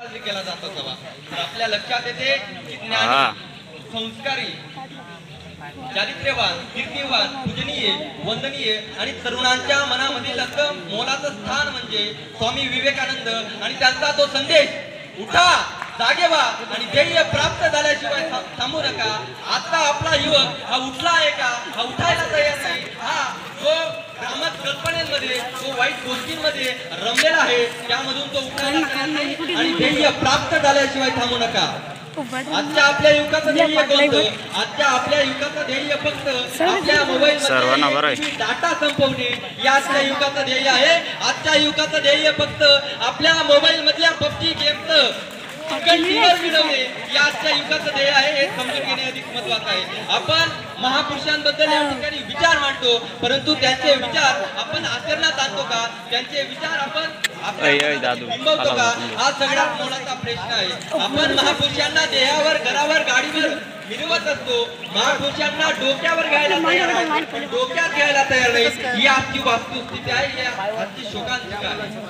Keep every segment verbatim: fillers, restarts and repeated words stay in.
रात्री केला जात असावा. तर आपल्या लक्षात येते की ज्ञानी, संस्कारी, चारित्र्यवान, कीर्तिवान, पूजनीय, वंदनीय आणि तरुणांच्या मनामधील असं मोलाचं स्थान म्हणजे स्वामी विवेकानंद आणि त्यांचा तो संदेश, उठा, जागे व्हा आणि ध्येय प्राप्त झाल्याशिवाय थांबू नका. आता आपला युवक हा उठला आहे का? हा उठायला तयार नाही. हा जो भ्रामक कल्पनेमध्ये, तो वाईट गोष्टींमध्ये रमलेला आहे, त्यामधून तो उठायला तयार नाही आणि ध्येय प्राप्त झाल्याशिवाय थांबू नका. आजच्या आपल्या युगाचं ध्येय कोणतं? आजच्या आपल्या युगाचं ध्येय फक्त आपल्या मोबाईल मध्ये डाटा संपवणे हे आजच्या युगाचं ध्येय आहे. आजच्या युगाचं ध्येय फक्त आपल्या मोबाईल मधल्या पबजी गेमचं कंटिन्यूअर मिळवणे हे आजच्या युगाचं ध्येय आहे. हे समजून घेणे अधिक महत्त्वाचं आहे. आपण महापुरुषांबद्दल या ठिकाणी विचार मांडतो, परंतु त्यांचे विचार आपण आचरणात आणतो का? त्यांचे विचार आपण बिंबवतो का? हा सगळ्यात मोलाचा प्रश्न आहे. आपण महापुरुषांना देहावर, घरावर, गाडीवर मिरवत असतो, महापुरुषांना डोक्यावर घ्यायला तयार आहे, पण डोक्यात घ्यायला तयार नाही. ही आजची वास्तुस्थिती आहे, ही आजची शोकांतिका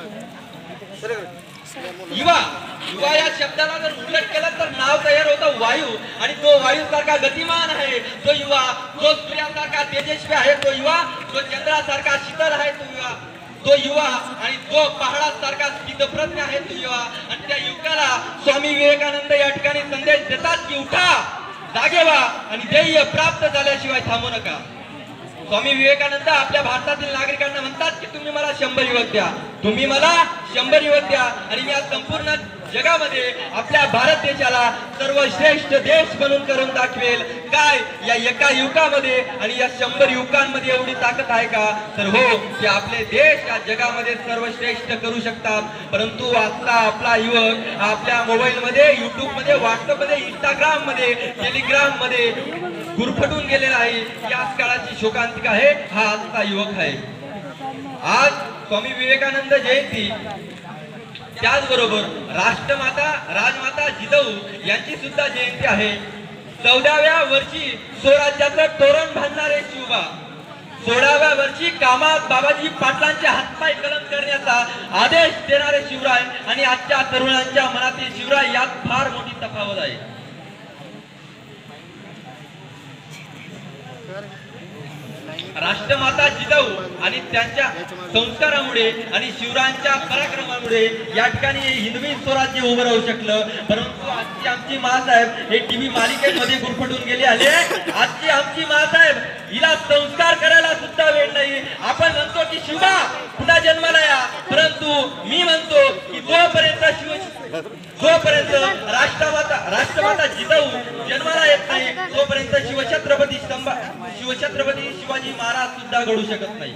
आहे. युवा युवा या शब्दाला जर उलट केलं तर नाव तयार होतं वायू, आणि तो वायू सारखा गतिमान आहे तो युवा, जो सूर्यासारखा तेजस्वी आहे तो युवा, जो चंद्रासारखा शीतल आहे तो युवा तो युवा आणि जो पहाडासारखा स्थितप्रज्ञ आहे तो युवा. आणि त्या युवकाला स्वामी विवेकानंद या ठिकाणी संदेश देतात की उठा, जागे व्हा आणि ध्येय प्राप्त झाल्याशिवाय थांबू नका. स्वामी विवेकानंद आपल्या भारतातील नागरिकांना म्हणतात की तुम्ही मला शंभर युवक द्या, तुम्ही मला शंभर युवक द्या आणि मी या संपूर्ण जगामध्ये आपल्या भारत देशाला सर्वश्रेष्ठ देश बनवून करून दाखवेल. काय या एका युवकामध्ये आणि या शंभर युवकांमध्ये एवढी ताकद आहे का? तर हो, ते आपले देश या जगामध्ये सर्वश्रेष्ठ करू शकतात. परंतु आता आपला युवक आपल्या मोबाईल मध्ये, युट्यूब मध्ये, व्हॉट्सअप मध्ये, इंस्टाग्राम मध्ये, टेलिग्राम मध्ये गुरफटून गेलेला आहे. याच काळाची शोकांतिका आहे, हा आजचा युवक आहे. आज स्वामी विवेकानंद जयंती, त्याचबरोबर राष्ट्रमाता राजमाता जिजाऊ यांची सुद्धा जयंती आहे. चौदाव्या वर्षी स्वराज्याचं तोरण बांधणारे शिवबा, सोळाव्या वर्षी कामात बाबाजी पाटलांचे हातपाय कलम करण्याचा आदेश देणारे शिवराय आणि आजच्या तरुणांच्या मनातील शिवराय यात फार मोठी तफावत आहे. राष्ट्रमाता जिजाऊ आणि त्यांच्या संस्कारामुळे आणि शिवरायांच्या पराक्रमामुळे या ठिकाणी हिंदवी स्वराज्य उभं राहू शकलं. परंतु आजची आमची मासाहेब हे टीव्ही मालिकेमध्ये गुरफटून गेले आले. आजची आमची मासाहेब हिला संस्कार करायला सुद्धा वेळ नाही. आपण म्हणतो की शिवा पुन्हा जन्माला या, परंतु मी म्हणतो की जोपर्यंत शिव जोपर्यंत राष्ट्रमाता राष्ट्रमाता जिजाऊ जन्माला येत नाही, तोपर्यंत शिवछत्रपती स्तंभ शिवछत्रपती शिवाजी महाराज सुद्धा घडू शकत नाही.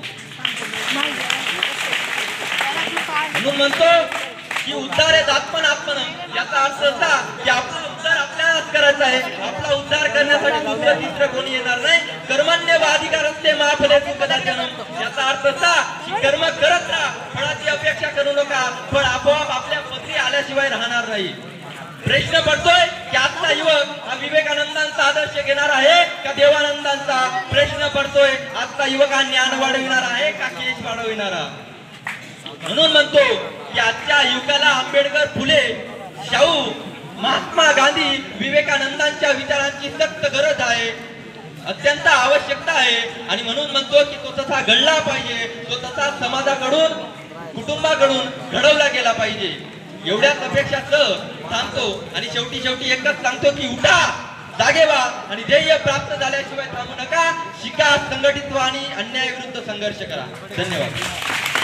म्हणून म्हणतो की उद्धार आहे आत्मन आत्मन. याचा अर्थ असा की आपला उद्धार आपल्यालाच करायचा आहे. आपला उद्धार करण्यासाठी दुसरं तिसरं कोणी येणार नाही. कर्मण्य व अधिकार असते महाफले कदाचन. याचा अर्थ असा की कर्म करत राहा, फळाची अपेक्षा करू नका. फळ आपोआप आपल्या पत्री आल्याशिवाय राहणार नाही. प्रश्न पडतोय की आजचा युवक हा विवेकानंदांचा आदर्श घेणार आहे का देवानंदांचा? प्रश्न पडतोय आजचा युवक हा ज्ञान वाढविणार आहे का केश वाढविणारा? म्हणून म्हणतो की आजच्या युवकाला आंबेडकर, फुले, शाहू, महात्मा गांधी, विवेकानंदांच्या विचारांची सक्त गरज आहे, अत्यंत आवश्यकता आहे. आणि म्हणून म्हणतो की तो तसा घडला पाहिजे, तो तसा समाजाकडून, कुटुंबाकडून घडवला गेला पाहिजे. एवढ्याच अपेक्षासह सांगतो आणि शेवटी शेवटी एकच सांगतो की उठा, जागे व्हा आणि ध्येय प्राप्त झाल्याशिवाय थांबू नका. शिका, संघटित व्हा आणि अन्यायाविरुद्ध संघर्ष करा. धन्यवाद.